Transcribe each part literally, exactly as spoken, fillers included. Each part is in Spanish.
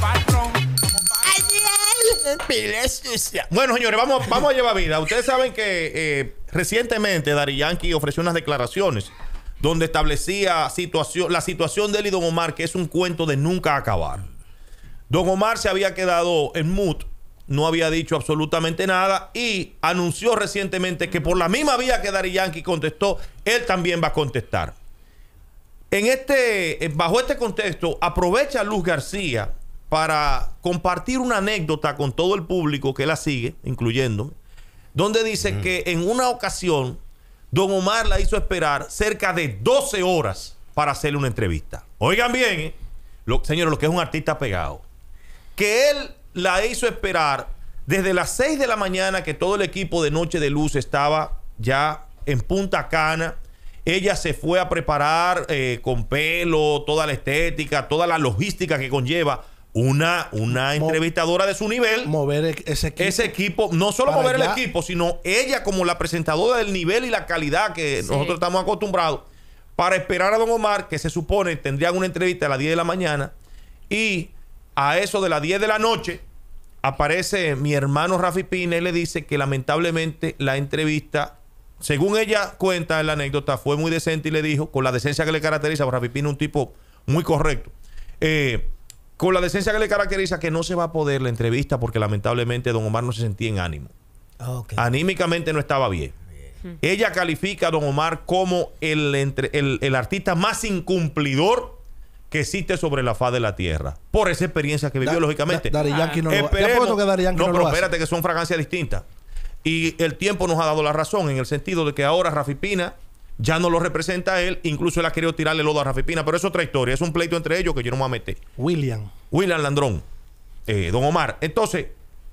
patrón. Bueno, señores, vamos, vamos a llevar vida. Ustedes saben que eh, recientemente Daddy Yankee ofreció unas declaraciones donde establecía situación, la situación de él y Don Omar, que es un cuento de nunca acabar. Don Omar se había quedado en mute, no había dicho absolutamente nada y anunció recientemente que por la misma vía que Daddy Yankee contestó, él también va a contestar. En este, bajo este contexto, aprovecha Luz García para compartir una anécdota con todo el público que la sigue, incluyéndome, donde dice mm. que en una ocasión Don Omar la hizo esperar cerca de doce horas para hacerle una entrevista. Oigan bien, ¿eh? Lo, señores, lo que es un artista pegado. Que él la hizo esperar desde las seis de la mañana, que todo el equipo de Noche de Luz estaba ya en Punta Cana. Ella se fue a preparar eh, con pelo, toda la estética, toda la logística que conlleva una, una Mo entrevistadora de su nivel. Mover ese equipo. Ese equipo, no solo mover allá. el equipo, sino ella como la presentadora del nivel y la calidad que sí. nosotros estamos acostumbrados, para esperar a Don Omar, que se supone tendrían una entrevista a las diez de la mañana, y a eso de las diez de la noche aparece mi hermano Rafi Pina y le dice que lamentablemente la entrevista, según ella cuenta en la anécdota, fue muy decente y le dijo, con la decencia que le caracteriza, Rafi Pina es un tipo muy correcto, eh, con la decencia que le caracteriza, que no se va a poder la entrevista porque lamentablemente Don Omar no se sentía en ánimo. Okay. Anímicamente no estaba bien. bien. Ella califica a Don Omar como el, entre, el, el artista más incumplidor que existe sobre la faz de la tierra. Por esa experiencia que vivió, da, lógicamente. Da, Daddy Yankee no lo que Daddy Yankee no, no pero lo espérate, hace. que son fragancias distintas. Y el tiempo nos ha dado la razón en el sentido de que ahora Rafi Pina ya no lo representa a él, incluso él ha querido tirarle lodo a Rafi Pina, pero es otra historia, es un pleito entre ellos que yo no me voy a meter. William. William Landrón, eh, Don Omar. Entonces,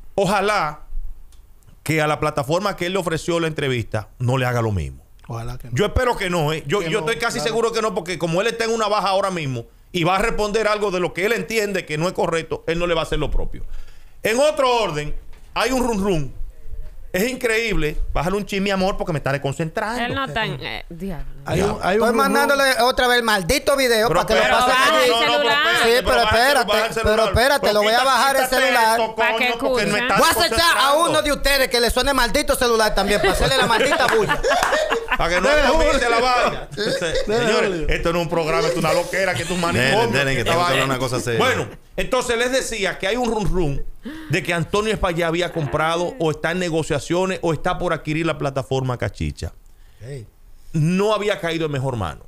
ojalá que a la plataforma que él le ofreció la entrevista no le haga lo mismo. Ojalá que no. Yo espero que no, ¿eh? Yo, yo no, estoy casi claro. seguro que no, porque como él está en una baja ahora mismo y va a responder algo de lo que él entiende que no es correcto, él no le va a hacer lo propio. En otro orden, hay un run run. Es increíble. Bájale un chin, mi amor, porque me está desconcentrando. Él no está en... Eh, diablo. Hay un, hay Estoy un mandándole rumor. otra vez el maldito video pero para que lo pase allí. No, no, no, sí, pero espérate, pero espérate, lo voy a bajar el celular. Para que escuche. Voy a echar a uno de ustedes que le suene maldito celular también, para hacerle la maldita bulla. Para que no comience la vaina. Señores, esto no es un programa, esto es una loquera, que esto es un manicomio. una cosa seria. Bueno, entonces les decía que hay un run run de que Antonio Espaillá había comprado o está en negociaciones o está por adquirir la plataforma Cachicha. Hey. No había caído en mejor mano.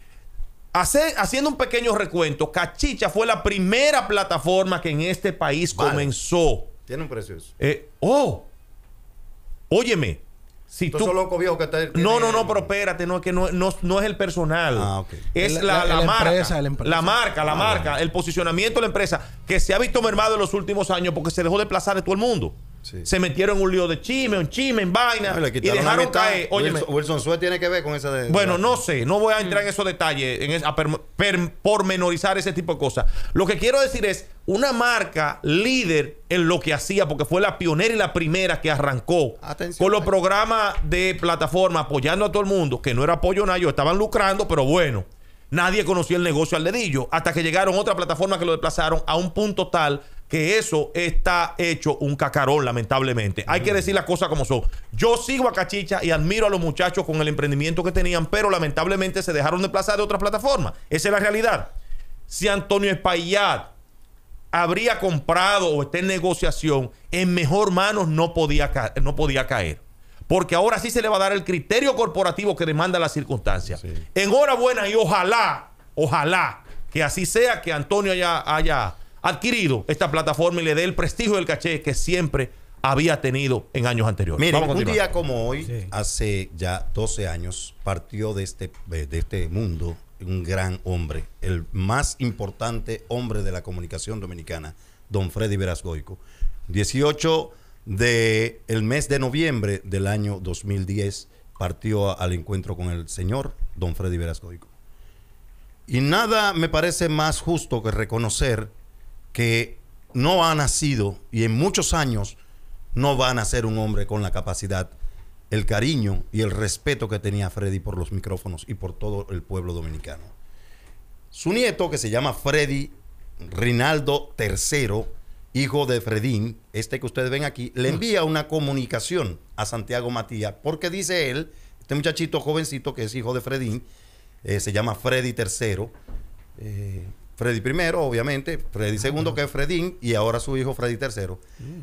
Hace, haciendo un pequeño recuento, Cachicha fue la primera plataforma que en este país vale. comenzó. Tiene un precio eso. Eh, oh, óyeme. Si tú, tú loco viejo que está no, no, no, pero espérate, no es que no, no, no es el personal. Ah, okay. Es el, la, la, la, la, marca, empresa, la empresa. La marca, la ah, marca, bueno. el posicionamiento de la empresa, que se ha visto mermado en los últimos años porque se dejó de plazar de todo el mundo. Sí. Se metieron en un lío de chisme, un chisme, en vaina, no, y dejaron caer. Óyeme, Wilson, Wilson Suez tiene que ver con esa de, bueno, no sé, no voy a entrar en esos detalles, en es, a per, per, pormenorizar ese tipo de cosas. Lo que quiero decir es una marca líder en lo que hacía, porque fue la pionera y la primera que arrancó Atención, con los programas de plataforma apoyando a todo el mundo, que no era apoyo nada, ellos estaban lucrando, pero bueno, nadie conocía el negocio al dedillo, hasta que llegaron otras plataformas que lo desplazaron a un punto tal que eso está hecho un cacarón, lamentablemente. Hay que decir las cosas como son. Yo sigo a Cachicha y admiro a los muchachos con el emprendimiento que tenían, pero lamentablemente se dejaron de desplazar de otras plataformas. Esa es la realidad. Si Antonio Espaillat habría comprado o está en negociación, en mejor manos no podía, ca no podía caer. Porque ahora sí se le va a dar el criterio corporativo que demanda la circunstancia. Sí. Enhorabuena y ojalá, ojalá que así sea, que Antonio haya... haya adquirido esta plataforma y le dé el prestigio del caché que siempre había tenido en años anteriores. Miren, un día como hoy, sí. hace ya doce años, partió de este, de este mundo un gran hombre, el más importante hombre de la comunicación dominicana, don Freddy Veras Goico. dieciocho del mes de noviembre del año dos mil diez partió al encuentro con el señor don Freddy Veras Goico. Y nada me parece más justo que reconocer que no ha nacido y en muchos años no va a nacer un hombre con la capacidad, el cariño y el respeto que tenía Freddy por los micrófonos y por todo el pueblo dominicano. Su nieto, que se llama Freddy Rinaldo tercero, hijo de Fredín, este que ustedes ven aquí, le envía una comunicación a Santiago Matías, porque dice él, este muchachito jovencito que es hijo de Fredín, eh, se llama Freddy tercero, eh, Freddy primero, obviamente, Freddy segundo, que es Fredín, y ahora su hijo Freddy tercero.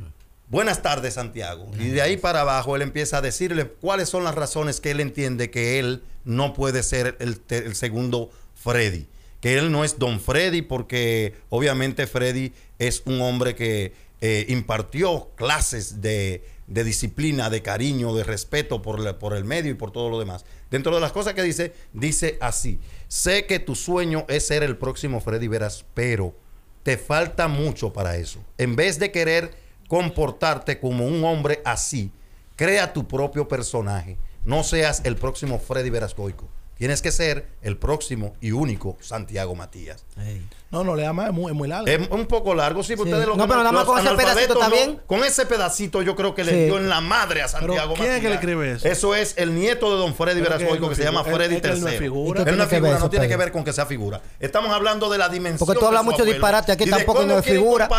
Buenas tardes, Santiago. Y de ahí para abajo él empieza a decirle cuáles son las razones que él entiende que él no puede ser el, el segundo Freddy. Que él no es Don Freddy, porque obviamente Freddy es un hombre que eh, impartió clases de, de disciplina, de cariño, de respeto por, la, por el medio y por todo lo demás. Dentro de las cosas que dice, dice así: sé que tu sueño es ser el próximo Freddy Veras, pero te falta mucho para eso. En vez de querer comportarte como un hombre así, crea tu propio personaje. No seas el próximo Freddy Veras Goico. Tienes que ser el próximo y único Santiago Matías. Hey. No, no, le da más, es muy, es muy largo. Es un poco largo, sí, sí. ustedes lo No, pero nada más con ese pedacito está bien. No, con ese pedacito yo creo que sí. le dio en la madre a Santiago ¿Quién Matías. es que le escribe eso? Eso es el nieto de Don Freddy Veras Goico, que se llama Freddy él, él no es tercero. figura. Él no es que figura, ver no eso, tiene Pedro? que ver con que sea figura. Estamos hablando de la dimensión. Porque tú hablas mucho disparate, aquí tampoco no es figura.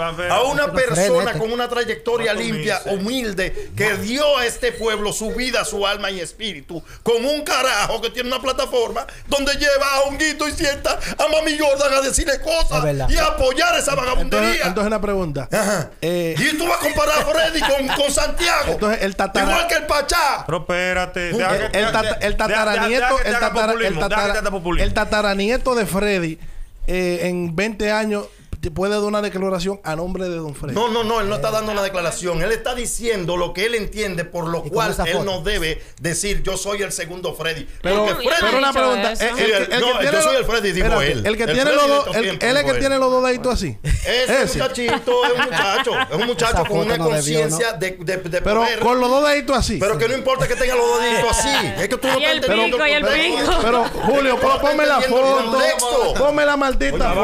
A una persona con una trayectoria Freddy, limpia, sí. humilde, que dio a este pueblo su vida, su alma y espíritu, con un carajo que tiene una plataforma donde lleva a Honguito y sienta a Mami Jordan a decirle cosas y a apoyar esa vagabundería. Entonces, entonces una pregunta. Eh, y tú vas a comparar a Freddy con, con Santiago. Entonces el tatara, igual que el Pachá. Pero espérate. El, el, tata, el tataranieto, el, tatara, el, tatara, el tataranieto de Freddy eh, en veinte años puede dar una declaración a nombre de Don Freddy. No, no, no, él no está dando una declaración. Él está diciendo lo que él entiende, por lo cual él no debe decir yo soy el segundo Freddy. Pero, Porque Freddy, pero una pregunta. El, el, el, el no, que yo soy el Freddy, dijo espérate, él. El que el tiene Freddy los dos, él es el que él. tiene los dos deditos así. Ese, Ese muchachito es un muchacho, es un muchacho con una no conciencia ¿no? de, de, de pero poder. Con los dos deditos así. Pero que no importa que tenga los dos deditos así. Es que tú no y el estás pico, y el pico. Pero Julio, ponme la foto. Ponme la maldita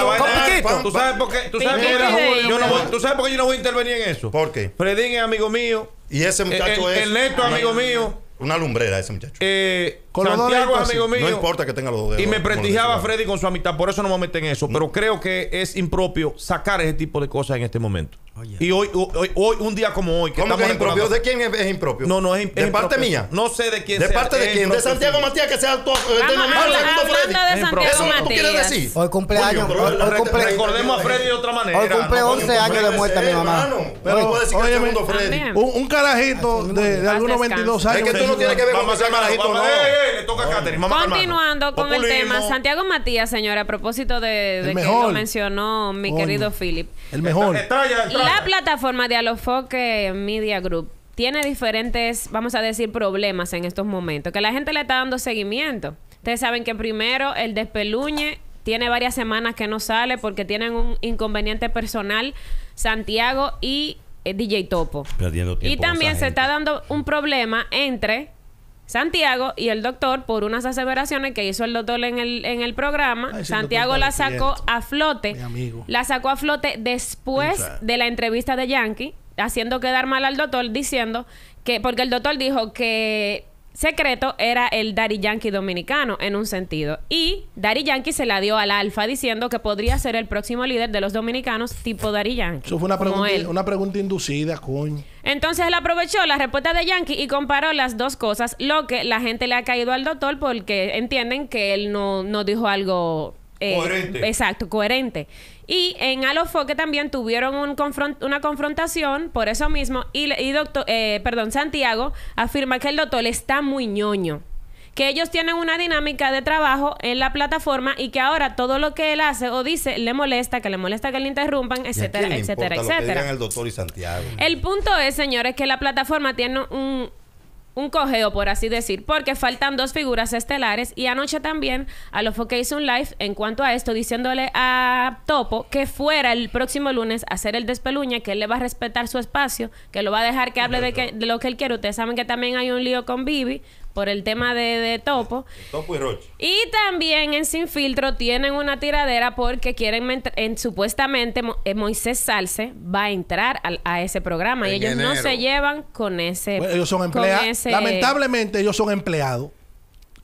foto. ¿Tú sabes por qué? ¿Tú sabes por qué? Yo no voy, ¿Tú sabes por qué yo no voy a intervenir en eso? ¿Por qué? Fredín es amigo mío. Y ese muchacho el, es... El Neto es amigo mío. Una lumbrera ese muchacho. Eh, con Santiago es amigo mío. No importa que tenga los dos dedos. Y me prestigiaba a Freddy con su amistad. Por eso no me meto en eso. Pero creo que es impropio sacar ese tipo de cosas en este momento. Oh, yeah. Y hoy, hoy, hoy, un día como hoy. Que ¿Cómo que es impropio? recordando... ¿De quién es, es impropio? No, no es, es ¿De impropio. parte mía? No sé de quién ¿De sea. parte de quién? ¿De Santiago sí. Matías que sea el segundo Freddy? De Santiago ¿Eso Matías. tú quieres decir? Hoy cumpleaños. Coño, hoy, hoy cumple, recordemos a Freddy de otra manera. Hoy cumple no, once años de muerte mi mamá. Pero, no puede decir que óyeme, el segundo Freddy. Un, un carajito de, de algunos veintidós años. Es que tú no tienes que ver con ese carajito, no. Le toca a Catherine. Continuando con el tema, Santiago Matías, señora, a propósito de, de que lo mencionó mi Coño. querido Philip. El mejor. La plataforma de Alofoque Media Group tiene diferentes, vamos a decir, problemas en estos momentos, que la gente le está dando seguimiento. Ustedes saben que primero el Despeluñe tiene varias semanas que no sale porque tienen un inconveniente personal, Santiago y eh, D J Topo. Y también se está dando un problema entre Santiago y el doctor por unas aseveraciones que hizo el doctor en el, en el programa. Ay, Santiago la sacó a flote. La sacó a flote después de la entrevista de Yankee, haciendo quedar mal al doctor, diciendo que, porque el doctor dijo que Secreto era el Daddy Yankee dominicano en un sentido. Y Daddy Yankee se la dio al Alfa diciendo que podría ser el próximo líder de los dominicanos tipo Daddy Yankee. Eso fue una pregunta, una pregunta inducida, coño. Entonces él aprovechó la respuesta de Yankee y comparó las dos cosas, lo que la gente le ha caído al doctor porque entienden que él no, no dijo algo... Eh, coherente. Exacto, coherente. Y en Alofoque también tuvieron un confront una confrontación por eso mismo. Y, y doctor, eh, perdón, Santiago afirma que el doctor está muy ñoño. Que ellos tienen una dinámica de trabajo en la plataforma y que ahora todo lo que él hace o dice le molesta, que le molesta que le interrumpan, etcétera, ¿Y a quién le etcétera, importa etcétera. Lo que digan el doctor y Santiago? El punto es, señores, que la plataforma tiene un... un cojeo, por así decir, porque faltan dos figuras estelares y anoche también Alofoque hizo un live en cuanto a esto, diciéndole a Topo que fuera el próximo lunes a hacer el Despeluñe, que él le va a respetar su espacio, que lo va a dejar que hable de, que, de lo que él quiere. Ustedes saben que también hay un lío con Vivi por el tema de, de Topo. Topo y Roche. Y también en Sin Filtro tienen una tiradera porque quieren, en, supuestamente, Mo, eh, Moisés Salce va a entrar a, a ese programa en y ellos enero. No se llevan con ese... Bueno, ellos son empleados. Ese... Lamentablemente ellos son empleados.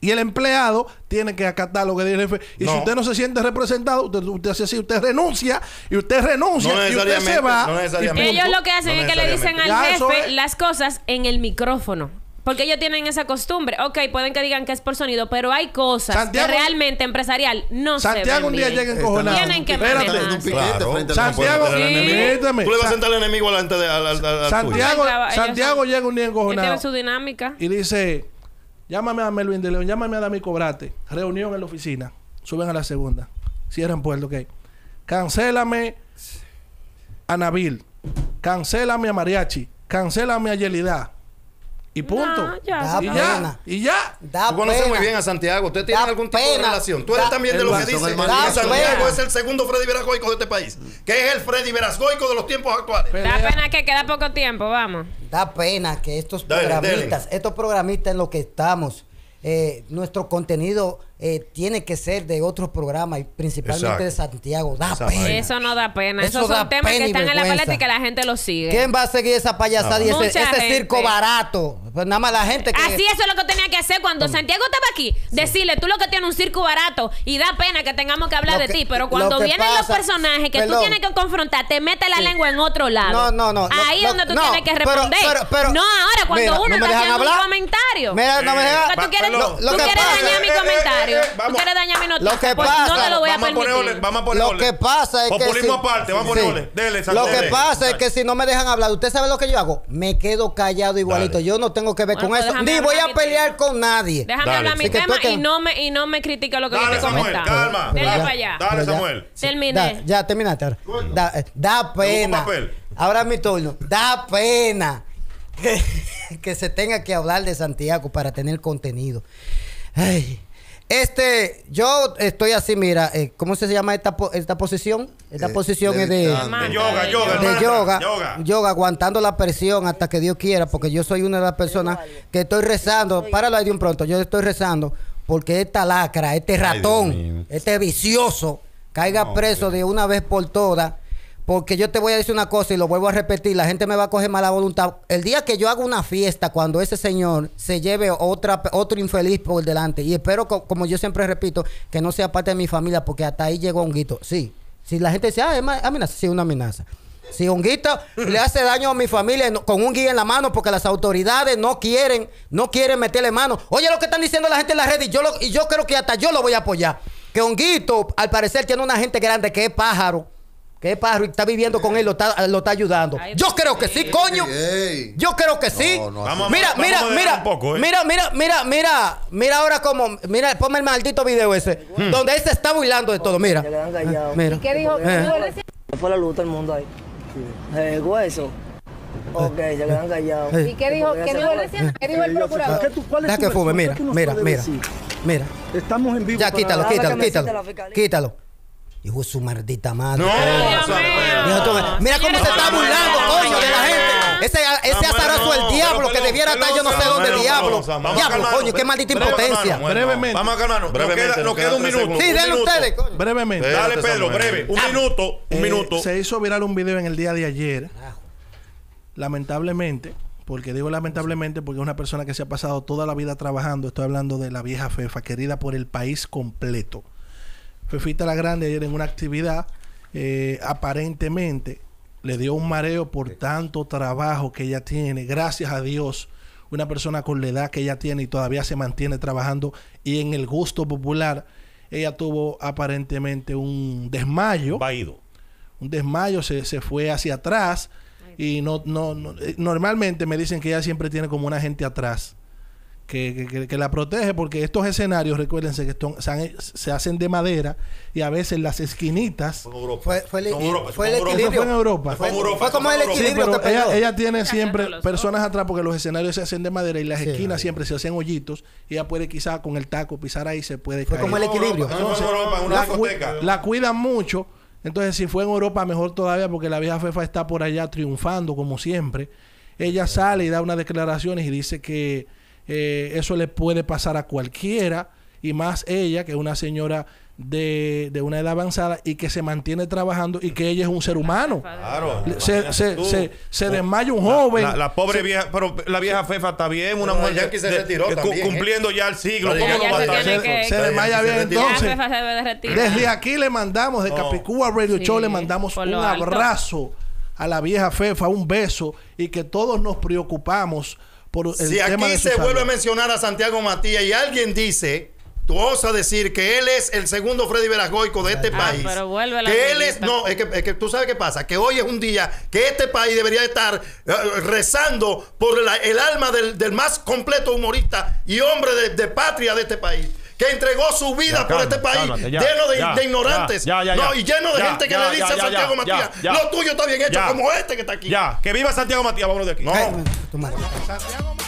Y el empleado tiene que acatar lo que dice el jefe. Y No. si usted no se siente representado, usted, usted hace así, usted renuncia y usted renuncia No y usted se necesariamente, va. no y necesariamente. Ellos punto. lo que hacen No es que le dicen al Ya, eso jefe es. las cosas en el micrófono. Porque ellos tienen esa costumbre. Ok, pueden que digan que es por sonido, pero hay cosas Santiago- que realmente empresarial no se ven Santiago un día bien. llega encojonado. Tienen que Espérate. manejar. Un piquete Claro. frente al Santiago, No puede tener Sí. enemigo. Permítame. Tú le vas a Sa- sentar al enemigo delante de al, al, al- al Santiago, Ellos son- Santiago llega un día Él tiene encojonado su dinámica. y dice, llámame a Melvin de León, llámame a Dami Cobrate. Reunión en la oficina. Suben a la segunda. Cierran puerto, ok. Cancélame a Nabil. Cancélame a Mariachi. Cancélame a Yelida. Y punto. No, ya. Da y pena. ya. Y ya. Da Tú conoces pena. muy bien a Santiago. ¿Usted tiene Da algún tipo de pena. relación? Tú eres Da- también de lo que Son dice hermanos. que Da Santiago pena. es el segundo Freddy Verasgoico de este país. Que es el Freddy Verasgoico de los tiempos actuales. Da Pelea. pena que queda poco tiempo, vamos. Da pena que estos Dale, programistas, dale. estos programistas en los que estamos, eh, nuestro contenido eh, tiene que ser de otros programas y principalmente Exacto. de Santiago. Da Esa pena. vaina. Eso no da pena. Eso Esos da son temas pena que y están en la vergüenza. paleta y que la gente los sigue. ¿Quién va a seguir esa payasada y ese, Mucha ese gente. circo barato? Pues nada más la gente que... Así eso es lo que tenía que hacer cuando Santiago estaba aquí. Decirle, tú lo que tienes un circo barato y da pena que tengamos que hablar Lo de que- ti. Pero lo cuando que vienen los pasa- personajes que Perdón. tú tienes que confrontar, te mete la Sí. lengua en otro lado. No, no, no. Ahí es Lo- donde tú no, tienes que pero- responder. pero- pero- no ahora, cuando Mira, uno ¿no me está dejan haciendo un hablar? comentario. Mira, no me dejan- Porque tú quieres, Lo- lo tú que quieres pasa- dañar mi eh, eh, comentario. eh, eh, Tú vamos. quieres dañar mi noticia. Lo que pues pasa- no te lo voy a Vamos a poner permitir. orden, vamos a poner Lo orden. que pasa es que Populismo si- aparte, vamos a poner sí. orden. Dele, Lo Santiago, que dele. pasa es que si no me dejan hablar, ¿usted sabe lo que yo hago? Me quedo callado igualito. Dale. Yo no tengo que ver Bueno, con pues eso. déjame Ni hablar voy a mi pelear tema. con nadie. Déjame Dale, hablar mi sí. Que tema tú que- y no me y no me critique lo que yo Dale, te Samuel, comentaba. calma. Dele Ya. para allá. Dale, Pero ya- Samuel. Terminé. Da- ya terminaste ahora. Da, eh, da pena. papel. Ahora es mi turno. Da pena que, que se tenga que hablar de Santiago para tener contenido. Ay. Este, yo estoy así, mira, eh, ¿cómo se llama esta, po- esta posición? Esta Eh, posición es de, levitando. De yoga, yoga, de hermana, yoga, yoga. yoga, aguantando la presión hasta que Dios quiera, porque yo soy una de las personas que estoy rezando, páralo ahí de un pronto, yo estoy rezando porque esta lacra, este Dios ratón, mío. este vicioso, caiga No, preso de una vez por todas. Porque yo te voy a decir una cosa y lo vuelvo a repetir, la gente me va a coger mala voluntad. El día que yo haga una fiesta, cuando ese señor se lleve otra, otro infeliz por delante, y espero, co- como yo siempre repito, que no sea parte de mi familia, porque hasta ahí llegó Honguito. Sí, si la gente dice, ah, es ma- amenaza, sí, una amenaza. Si Honguito le hace daño a mi familia no- con un guía en la mano porque las autoridades no quieren, no quieren meterle mano. Oye lo que están diciendo la gente en la red y yo, lo- y yo creo que hasta yo lo voy a apoyar. Que Honguito, al parecer, tiene una gente grande que es pájaro. Que es pájaro y está viviendo con él, lo está, lo está ayudando. Ay, Yo creo que sí, coño. Ey. Yo creo que sí. No, no, Vamos, Mira, vamos, mira, vamos a mira, moderar un poco, ¿eh? mira, mira, mira, mira, mira ahora como, mira, ponme el maldito video ese, donde él se está burlando de todo, mira. Se quedan callados. Mira. ¿Qué dijo? Eh. Se fue la luz todo el mundo ahí. El hueso. Ok, se quedan callados. Eh. ¿Y qué dijo, qué dijo, el, qué dijo el procurador? ¿Qué tú- cuál es Deja tu que fume, versión? mira, ¿Qué tú nos mira, puedes mira, decir? mira. Estamos en vivo. Ya para- quítalo, Ahora que quítalo, me quítalo, cite la fiscalía. quítalo. Hijo de su maldita madre. No, Eh. Dios mío. Mira, tú, mira cómo se está no, no, burlando, no, coño, no, de la no, gente. Ese, ese Samuel, azarazo no, del diablo pero, que pero, debiera pero, estar yo no sé Samuel, dónde Samuel, diablo. Samuel, vamos a Diablo, calmarnos, coño, qué maldita breve, impotencia. hermano, Brevemente. Vamos a calmarnos. Nos Brevemente, queda, nos nos queda quedan un tres minuto. Sí, un denle minuto. ustedes, coño. Brevemente. Dale, Espérate, Pedro, Samuel. breve. Un Ah. minuto, un Eh, minuto. Se hizo viral un video en el día de ayer. Lamentablemente, porque digo lamentablemente porque es una persona que se ha pasado toda la vida trabajando. Estoy hablando de la vieja Fefa, querida por el país completo. Fefita la Grande ayer en una actividad, eh, aparentemente le dio un mareo por tanto trabajo que ella tiene. Gracias a Dios, una persona con la edad que ella tiene y todavía se mantiene trabajando y en el gusto popular, ella tuvo aparentemente un desmayo. Vaído. Un desmayo, se, se fue hacia atrás y no, no, no eh, normalmente me dicen que ella siempre tiene como una gente atrás que, que, que- que la protege, porque estos escenarios, recuérdense que están- se, han- se hacen de madera y a veces las esquinitas Fue en Europa. Fue, fue el, Fue en Europa, fue el fue en Europa. equilibrio. Fue en Europa. Fue en Europa, Fue como fue en el Europa. Sí, equilibrio pero que ella, perdió. ella tiene siempre los personas atrás porque los escenarios se hacen de madera y las Sí. esquinas siempre se hacen hoyitos y ella puede quizá con el taco pisar ahí, se puede Fue caer. como el equilibrio. Eso fue en Europa, en una la, cu- discoteca. la cuidan mucho. Entonces, si fue en Europa, mejor todavía, porque la vieja Fefa está por allá triunfando, como siempre. Ella sale y da unas declaraciones y dice que eh, eso le puede pasar a cualquiera, y más ella, que es una señora de, de una edad avanzada y que se mantiene trabajando y que ella es un ser humano. Claro. Se, se, se, se desmaya un joven. La, la pobre se, vieja, pero la vieja Fefa está bien, una Pero mujer Yankee se de- retiró de- también, cumpliendo ¿eh? ya el siglo. Pero ¿Cómo no Yankee va a se estar? tiene se, que- se desmaya bien. Ya Entonces, Fefa se debe de retirar. desde aquí le mandamos, de No. Capicúa Radio Sí, Show, le mandamos por un lo alto. abrazo a la vieja Fefa, un beso, y que todos nos preocupamos por el Si tema aquí de su se salud. vuelve a mencionar a Santiago Matías y alguien dice, tú osas decir que él es el segundo Freddy Veragoico de este Ah, país. pero vuelve a la que él es, amiguita. no, es que, es que tú sabes qué pasa, que hoy es un día que este país debería estar eh, rezando por la- el alma del, del más completo humorista y hombre de, de patria de este país. Que entregó su vida Ya, por calma, este país cálmate, ya, lleno de, ya, de ignorantes. ya, ya, ya, no, y lleno de ya, gente que ya, le dice ya, a ya, Santiago ya, Matías, ya, lo tuyo está bien hecho, ya. como este que está aquí. Ya, que viva Santiago Matías, vámonos de aquí. No. Ay, tu madre. Santiago